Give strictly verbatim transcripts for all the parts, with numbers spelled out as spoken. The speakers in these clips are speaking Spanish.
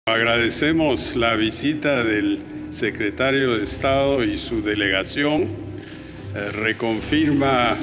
Agradecemos la visita del secretario de Estado y su delegación. Eh, reconfirma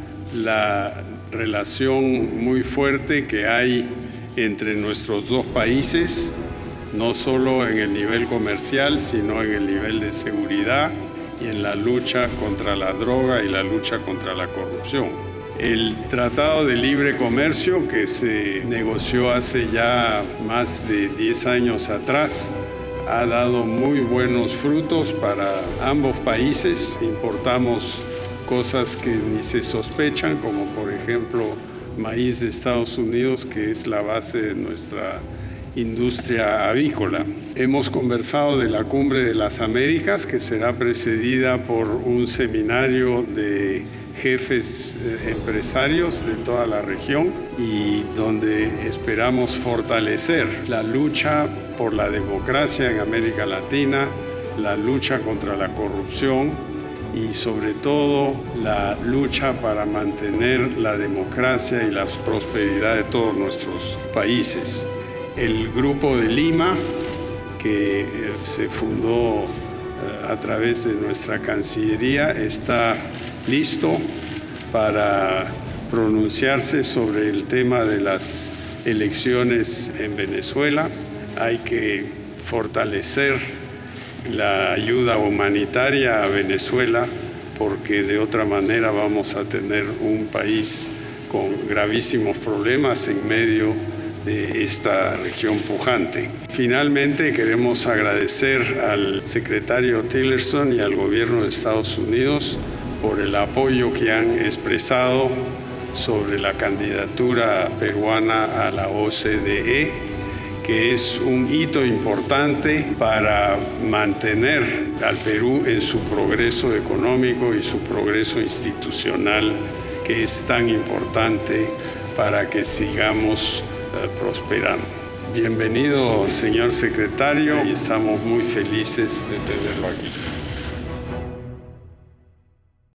la relación muy fuerte que hay entre nuestros dos países, no solo en el nivel comercial, sino en el nivel de seguridad y en la lucha contra la droga y la lucha contra la corrupción. El Tratado de Libre Comercio, que se negoció hace ya más de diez años atrás, ha dado muy buenos frutos para ambos países. Importamos cosas que ni se sospechan, como por ejemplo maíz de Estados Unidos, que es la base de nuestra industria avícola. Hemos conversado de la Cumbre de las Américas, que será precedida por un seminario de jefes empresarios de toda la región y donde esperamos fortalecer la lucha por la democracia en América Latina, la lucha contra la corrupción y sobre todo la lucha para mantener la democracia y la prosperidad de todos nuestros países. El Grupo de Lima, que se fundó a través de nuestra Cancillería, está listo para pronunciarse sobre el tema de las elecciones en Venezuela. Hay que fortalecer la ayuda humanitaria a Venezuela porque de otra manera vamos a tener un país con gravísimos problemas en medio de esta región pujante. Finalmente, queremos agradecer al secretario Tillerson y al gobierno de Estados Unidos por el apoyo que han expresado sobre la candidatura peruana a la O C D E, que es un hito importante para mantener al Perú en su progreso económico y su progreso institucional, que es tan importante para que sigamos uh, prosperando. Bienvenido, señor secretario, y estamos muy felices de tenerlo aquí.